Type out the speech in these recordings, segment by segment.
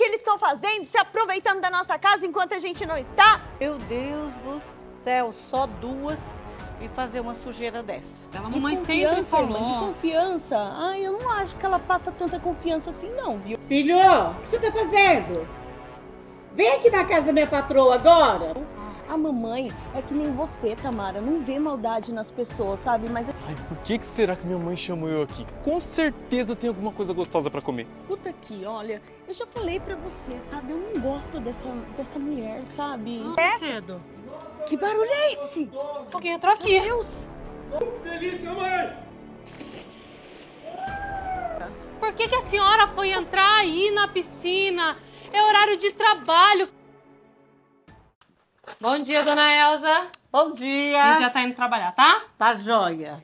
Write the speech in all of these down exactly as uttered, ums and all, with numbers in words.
que eles estão fazendo? Se aproveitando da nossa casa enquanto a gente não está? Meu Deus do céu, só duas e fazer uma sujeira dessa. A De mamãe sempre confiança, irmã, falou. de confiança. Ai, eu não acho que ela passa tanta confiança assim não, viu? Filho, o que você tá fazendo? Vem aqui na casa da minha patroa agora. A mamãe é que nem você, Tamara, não vê maldade nas pessoas, sabe? Mas Ai, por que que será que minha mãe chamou eu aqui? Com certeza tem alguma coisa gostosa pra comer. escuta aqui, olha, eu já falei pra você, sabe? Eu não gosto dessa, dessa mulher, sabe? Ah, cedo. Que barulho é esse? Alguém entrou aqui. Meu Deus! Que delícia, mãe! Por que que a senhora foi entrar aí na piscina? É horário de trabalho. Bom dia, dona Elza. Bom A dia! gente já tá indo trabalhar, tá? Tá joia.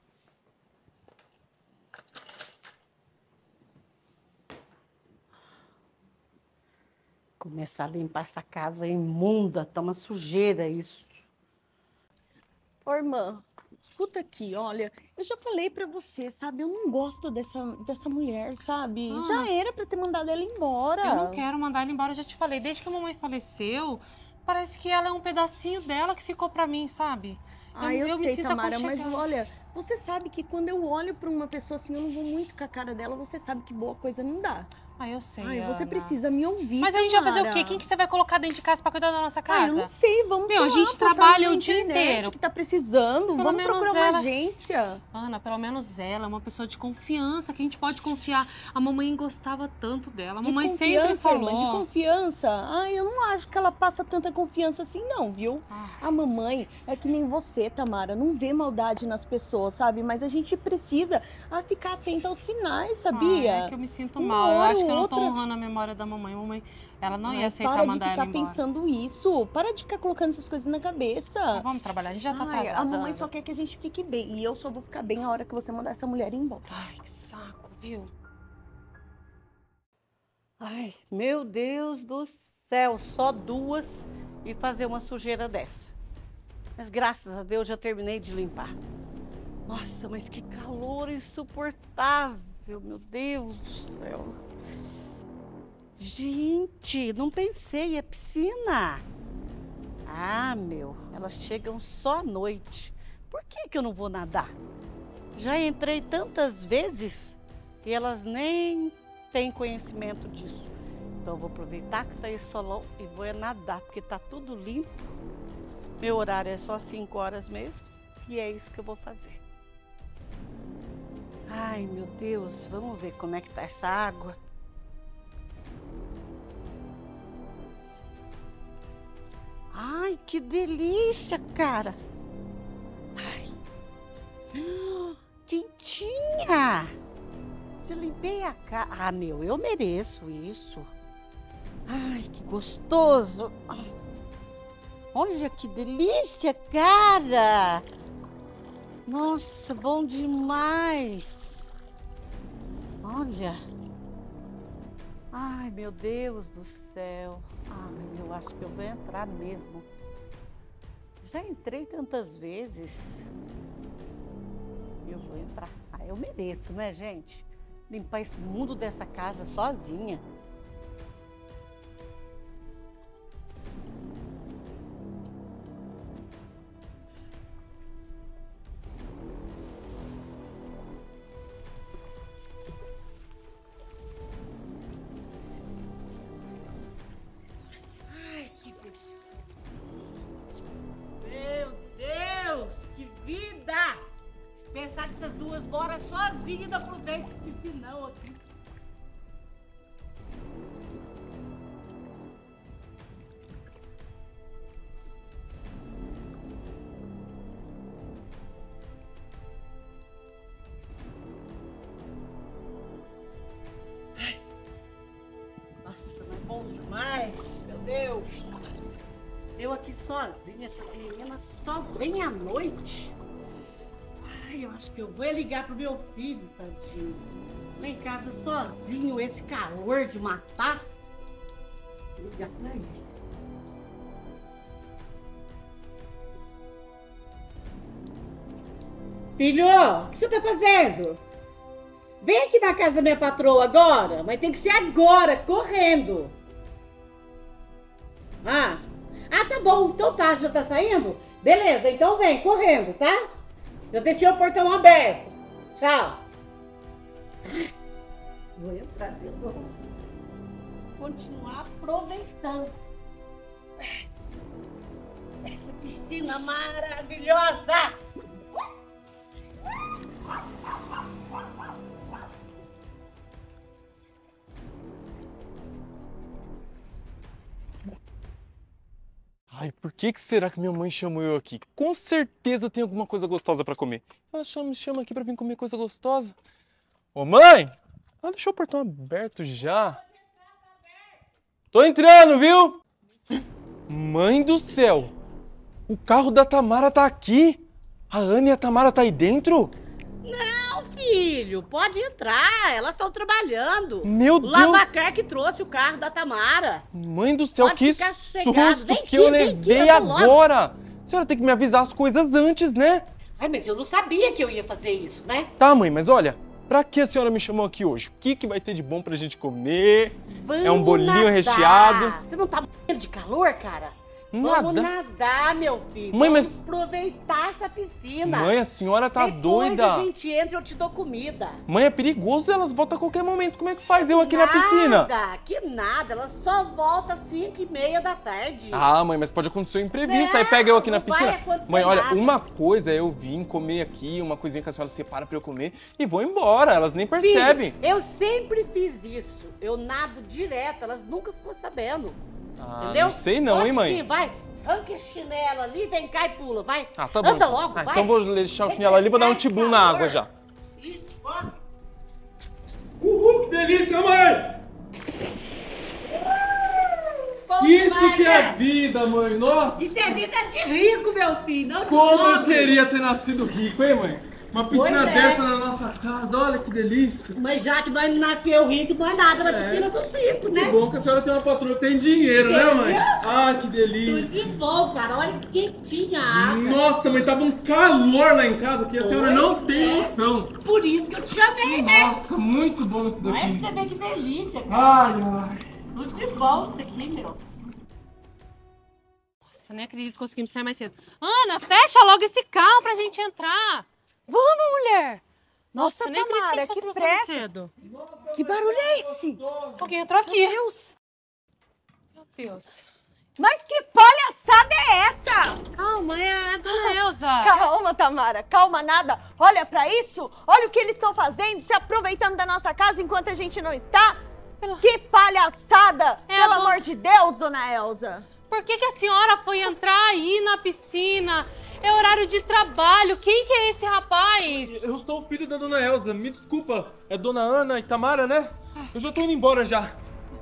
Começar a limpar essa casa imunda, tá uma sujeira isso. Ô, irmã, escuta aqui, olha, eu já falei pra você, sabe? Eu não gosto dessa, dessa mulher, sabe? Ah. Já era pra ter mandado ela embora. Eu não quero mandar ela embora, eu já te falei. Desde que a mamãe faleceu, parece que ela é um pedacinho dela que ficou pra mim, sabe? Ah, eu, me sei, sinto Tamara, mas aconchegada. olha, você sabe que quando eu olho pra uma pessoa assim, eu não vou muito com a cara dela, você sabe que boa coisa não dá. Ah, eu sei, Ai, você Ana. precisa me ouvir, Mas a gente vai fazer o Tamara. quê? Quem que você vai colocar dentro de casa pra cuidar da nossa Ah, eu casa? não sei, vamos Meu, a sei lá, gente postar trabalha na o dia internet inteiro. que tá precisando, Pelo vamos menos procurar ela- uma agência. Ana, pelo menos ela é uma pessoa de confiança, que a gente pode confiar. A mamãe gostava tanto dela. A De mamãe sempre confiança, falou. irmã, de confiança. Ai, eu não acho que ela passa tanta confiança assim não, viu? Ah. A mamãe é que nem você, Tamara, não vê maldade nas pessoas, sabe? Mas a gente precisa ah, ficar atenta aos sinais, sabia? Ah, é que eu me sinto Uma mal. Eu hora acho que ou eu não tô outra- honrando a memória da mamãe. A mamãe, ela não ia Ai, aceitar para de mandar ela ficar embora. pensando isso. Para de ficar colocando essas coisas na cabeça. Mas vamos trabalhar, a gente já tá Ai, atrasada. a mamãe Ana. só quer que a gente fique bem. E eu só vou ficar bem a hora que você mandar essa mulher embora. Ai, que saco, viu? Ai, meu Deus do céu, só duas e fazer uma sujeira dessa. Mas graças a Deus já terminei de limpar. Nossa, mas que calor insuportável, meu Deus do céu. Gente, não pensei, é piscina. Ah, meu, elas chegam só à noite. Por que que eu não vou nadar? Já entrei tantas vezes e elas nem têm conhecimento disso. Então eu vou aproveitar que tá esse solão e vou é nadar, porque tá tudo limpo. Meu horário é só cinco horas mesmo e é isso que eu vou fazer. Ai, meu Deus, vamos ver como é que tá essa água. Ai, que delícia, cara. Ai. Ah, quentinha. Já limpei a cara. Ah, meu, eu mereço isso. Ai, que gostoso. Olha que delícia, cara. Nossa, bom demais. Olha. Ai, meu Deus do céu. Ai, eu acho que eu vou entrar mesmo. Já entrei tantas vezes. Eu vou entrar. Ah, eu mereço, né, gente? Limpar esse mundo dessa casa sozinha. Ai, que gostoso. Meu Deus, que vida! Pensar que essas duas moram sozinhas e não aproveitam esse piscinão aqui. Ai. Nossa, mas bom demais, meu Deus. Eu aqui sozinha, essas meninas só vêm à noite. Ai, eu acho que eu vou ligar pro meu filho, tadinho. Lá em casa sozinho, esse calor de matar. Vou ligar pra ele. Filho, o que você tá fazendo? Vem aqui na casa da minha patroa agora, mas tem que ser agora, correndo. Ah, ah, tá bom, então tá, já tá saindo? Beleza, então vem, correndo, tá? Já deixei o portão aberto. Tchau. Vou entrar de novo. Continuar aproveitando essa piscina maravilhosa. Ai, por que que será que minha mãe chamou eu aqui? Com certeza tem alguma coisa gostosa pra comer. Ela chama, me chama aqui pra vir comer coisa gostosa. Ô mãe! Ela deixou o portão aberto já. Tô entrando, viu? Mãe do céu! O carro da Tamara tá aqui? A Ana e a Tamara tá aí dentro? Não, filho, pode entrar. Elas estão trabalhando. Meu O Deus! Lavacar que trouxe o carro da Tamara. Mãe do céu, Pode que ficar sossegado. susto Vem que aqui, eu vem aqui, levei eu tô logo. agora! A senhora tem que me avisar as coisas antes, né? Ai, mas eu não sabia que eu ia fazer isso, né? Tá, mãe, mas olha, pra que a senhora me chamou aqui hoje? O que, que vai ter de bom pra gente comer? Vamos É um bolinho nadar. recheado. Você não tá morrendo de calor, cara? Vamos Nada. nadar, meu filho. Mãe, Vamos mas- aproveitar essa piscina. Mãe, a senhora tá Depois doida. a gente entra e eu te dou comida. Mãe, é perigoso, elas voltam a qualquer momento. Como é que faz eu aqui na piscina? Nada, que nada. Ela só volta às cinco e meia da tarde. Ah, mãe, mas pode acontecer um imprevisto. Não, Aí pega eu aqui na não vai piscina. acontecer Mãe, olha, nada. uma coisa é eu vir comer aqui, uma coisinha que a senhora separa pra eu comer e vou embora. Elas nem Filho, percebem. eu sempre fiz isso. Eu nado direto, elas nunca ficou sabendo. Ah, Entendeu? não sei não, hein, mãe? Aqui, vai, arranca esse chinelo ali, vem cá e pula, vai. Ah, tá bom. Anda então. logo, Ah, vai. Então vou deixar o chinelo ali e vou dar um tibum na água já. Isso, bora. Uhul, que delícia, mãe! Bom Isso demais, que é né? vida, mãe! Nossa! Isso é vida de rico, meu filho, não de Como eu pobre. queria ter nascido rico, hein, mãe? Uma piscina Pois é. dessa na nossa casa, olha que delícia! Mas já que nós não nasceu rico, nós nada na É. piscina dos ricos, né? Que bom que a senhora tem uma patroa que tem dinheiro, né, mãe? Entendeu? Ah, que Tudo delícia! de bom, cara. Olha que quentinha a água. Nossa, mãe, tava um calor lá em casa que a senhora Pois não tem é. noção. Por isso que eu te chamei, né? Nossa, muito bom isso Não é pra daqui. você ver que delícia, cara. Ai, ai. Tudo de bom isso aqui, meu. Nossa, nem acredito que conseguimos sair mais cedo. Ana, fecha logo esse carro pra gente entrar. Vamos, mulher! Nossa, nem acredito Tamara, que a gente que conseguimos sair mais pressa! cedo. Que barulho é esse? Alguém entrou aqui. Meu Deus! Meu Deus. Mas que palhaçada é essa? Calma, é a dona Elza. Calma, Tamara, calma nada. Olha pra isso, olha o que eles estão fazendo, se aproveitando da nossa casa enquanto a gente não está. Pela- Que palhaçada! É, Pelo do- amor de Deus, dona Elza. Por que, que a senhora foi entrar aí na piscina? É horário de trabalho. Quem que é esse rapaz? Eu sou o filho da dona Elza, me desculpa. É dona Ana e Tamara, né? Eu já tô indo embora já.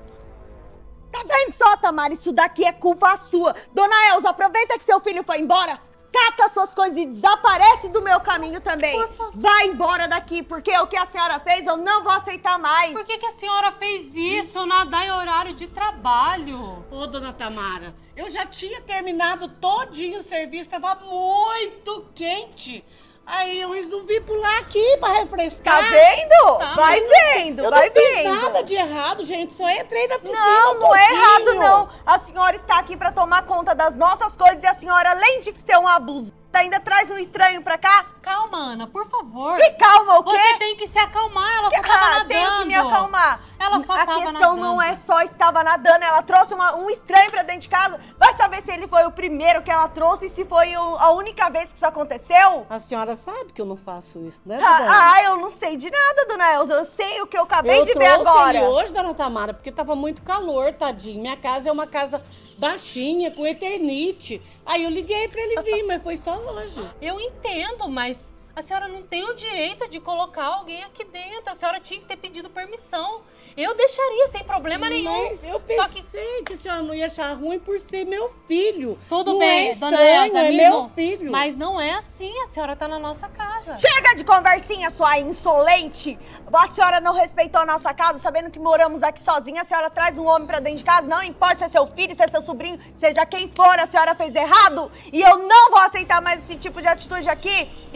Tá vendo só, Tamara? Isso daqui é culpa sua. Dona Elza, aproveita que seu filho foi embora, cata suas coisas e desaparece do meu caminho também. Por favor. Vai embora daqui, porque o que a senhora fez eu não vou aceitar mais. Por que, que a senhora fez isso? Nadar em horário de trabalho. Ô, dona Tamara, eu já tinha terminado todinho o serviço, tava muito quente. Aí eu resolvi pular aqui pra Tá refrescar. vendo? Tá, vai mas vendo, Eu vai não fiz vendo. nada de errado, gente, só entrei na piscina. Não, um não é pouquinho. errado, não. A senhora está aqui para tomar conta das nossas coisas e a senhora, além de ser uma abusada, ainda traz um estranho pra cá. Calma, Ana, por favor. Que calma, o quê? Você tem que se acalmar, ela só tava Ah, nadando. tenho que me acalmar. Ela só a tava questão não nadando. é só estava nadando, ela trouxe uma- um estranho pra dentro de casa. Vai saber se ele foi o primeiro que ela trouxe e se foi o- a única vez que isso aconteceu? A senhora sabe que eu não faço isso, né, dona Elza? Ah, ah, eu não sei de nada, dona Elza. Eu sei o que eu acabei Eu de ver trouxe agora. ele hoje, dona Tamara, porque tava muito calor, tadinho. Minha casa é uma casa baixinha, com eternite. Aí eu liguei pra ele vir, mas foi só hoje. Eu entendo, mas a senhora não tem o direito de colocar alguém aqui dentro. A senhora tinha que ter pedido permissão. Eu deixaria sem problema nenhum. Mas eu Só que pensei que... a senhora não ia achar ruim por ser meu filho. tudo Não bem, é dona estranho, Elza, é me meu não- filho. Mas não é assim, a senhora tá na nossa casa. Chega de conversinha, sua insolente! A senhora não respeitou a nossa casa, sabendo que moramos aqui sozinha, a senhora traz um homem pra dentro de casa, não importa se é seu filho, se é seu sobrinho, seja quem for, a senhora fez errado, e eu não vou aceitar mais esse tipo de atitude aqui, então não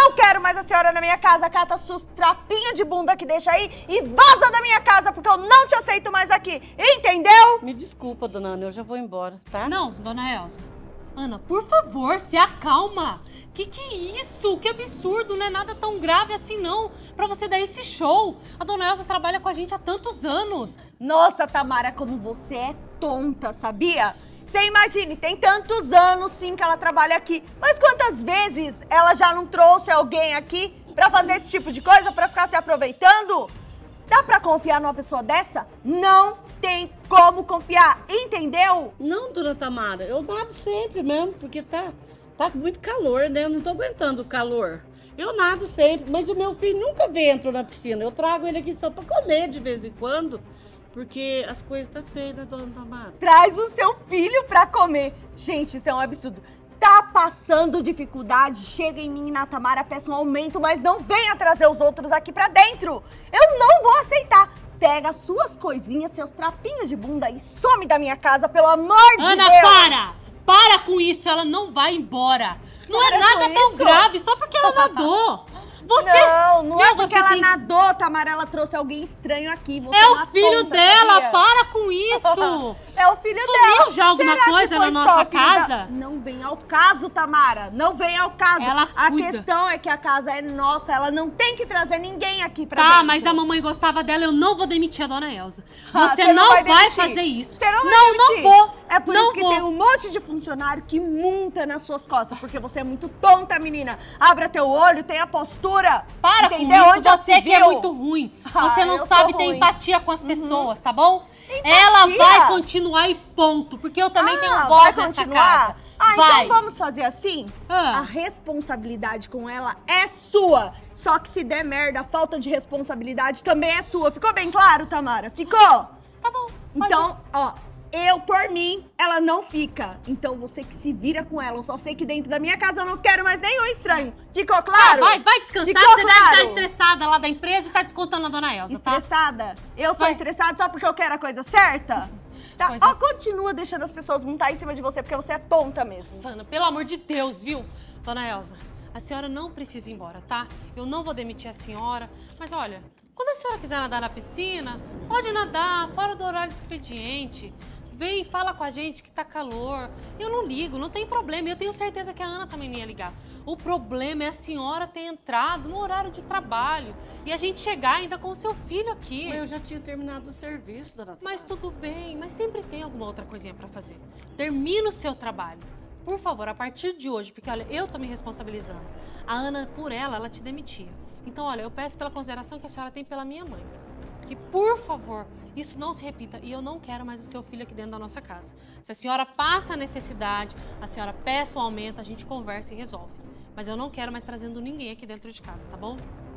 não quero mais a senhora na minha casa. Cata suas trapinhas de bunda que deixa aí e vaza da minha casa, porque eu não te aceito mais aqui. Entendeu? Me desculpa, dona Ana, eu já vou embora, tá? Não, dona Elza. Ana, por favor, se acalma. Que que é isso? Que absurdo, não é nada tão grave assim não, pra você dar esse show. A dona Elza trabalha com a gente há tantos anos. Nossa, Tamara, como você é tonta, sabia? Você imagine, tem tantos anos sim que ela trabalha aqui, mas quantas vezes ela já não trouxe alguém aqui pra fazer esse tipo de coisa, pra ficar se aproveitando? Dá pra confiar numa pessoa dessa? Não tem como confiar, entendeu? Não, dona Tamara, eu nado sempre mesmo, porque tá, tá com muito calor, né? Eu não tô aguentando o calor. Eu nado sempre, mas o meu filho nunca veio entrou na piscina. Eu trago ele aqui só pra comer de vez em quando, porque as coisas tá feias, né, dona Tamara? Traz o seu filho pra comer. Gente, isso é um absurdo. Tá passando dificuldade, chega em mim, na Tamara, peça um aumento, mas não venha trazer os outros aqui pra dentro. Eu não vou aceitar. Pega suas coisinhas, seus trapinhos de bunda e some da minha casa, pelo amor de Ana, Deus. para! Para com isso, ela não vai embora. Não Para é nada com tão isso. grave, só porque ela nadou. Você, Não, não Meu, é porque você ela tem- nadou, Tamara, ela trouxe alguém estranho aqui. Você É uma o filho tonta, dela, sabia? para com isso. É o filho Sumiu dela. já alguma Será que coisa foi na só nossa o filho casa? da- Não vem ao caso, Tamara. Não vem ao caso. Ela a cuida. questão é que a casa é nossa. Ela não tem que trazer ninguém aqui pra Tá, dentro. mas a mamãe gostava dela, eu não vou demitir a dona Elza. Ah, Você não vai, demitir. fazer isso. Você não vai não, não demitir. vou. É por não isso que vou. tem um monte de funcionário que monta nas suas costas. Porque você é muito tonta, menina. Abra teu olho, tenha postura. Para entendeu? com Onde isso, já você se que é viu? muito ruim. Ah, Você não eu sabe sou ter ruim. empatia com as pessoas, tá bom? Empatia? Ela vai continuar e ponto. Porque eu também Ah, tenho vai voz nessa continuar? casa. Ah, vai. então vamos fazer assim? Ah. A responsabilidade com ela é sua. Só que se der merda, a falta de responsabilidade também é sua. Ficou bem claro, Tamara? Ficou? Tá bom. pode Então, ó, eu, por mim, ela não fica. Então você que se vira com ela. Eu só sei que dentro da minha casa eu não quero mais nenhum estranho. Ficou Ah, claro? vai, vai descansar, Ficou você deve claro? estar estressada lá da empresa e tá descontando a dona Elza, tá? Estressada? Eu sou Vai. estressada só porque eu quero a coisa certa? Tá? Coisa Ó, continua deixando as pessoas montar em cima de você porque você é tonta mesmo. Sana, pelo amor de Deus, viu? Dona Elza, a senhora não precisa ir embora, tá? Eu não vou demitir a senhora, mas olha, quando a senhora quiser nadar na piscina, pode nadar, fora do horário de expediente. Vem e fala com a gente que tá calor. Eu não ligo, não tem problema. Eu tenho certeza que a Ana também não ia ligar. O problema é a senhora ter entrado no horário de trabalho e a gente chegar ainda com o seu filho aqui. Mas eu já tinha terminado o serviço, dona Tamara. Mas tudo bem, mas sempre tem alguma outra coisinha pra fazer. Termina o seu trabalho. Por favor, a partir de hoje, porque olha, eu tô me responsabilizando. A Ana, por ela, ela te demitia. Então, olha, eu peço pela consideração que a senhora tem pela minha mãe. Que, por favor, isso não se repita e eu não quero mais o seu filho aqui dentro da nossa casa. Se a senhora passa a necessidade, a senhora peça um aumento, a gente conversa e resolve. Mas eu não quero mais trazendo ninguém aqui dentro de casa, tá bom?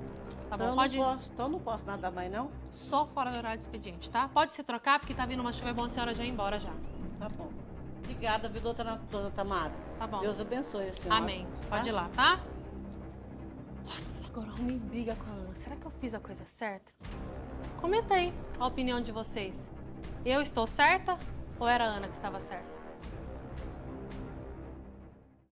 Tá bom, Então, pode eu não posso, então não posso nadar mais, não? só fora do horário de expediente, tá? Pode se trocar, porque tá vindo uma chuva, é bom a senhora já ir embora já. Tá bom. Obrigada, viu, dona, dona Tamara? Tá bom. Deus abençoe a senhora. Amém. Pode ir lá, tá? Nossa, agora arrumei briga com a Ana. Será que eu fiz a coisa certa? Comenta aí a opinião de vocês. Eu estou certa ou era a Ana que estava certa?